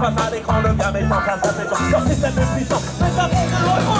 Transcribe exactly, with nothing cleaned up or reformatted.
face à l'écran, le gars met en place à ses gens. Leur système est puissant, mais ça monte de loin.